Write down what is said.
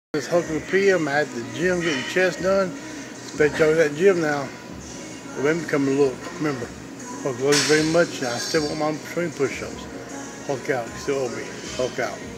It's Hulk P. I'm at the gym getting chest done. Expect y'all at that gym now. Let me come and look. Remember, Hulk loves you very much, and I still want my swing push-ups. Hulk out. You still owe me. Hulk out.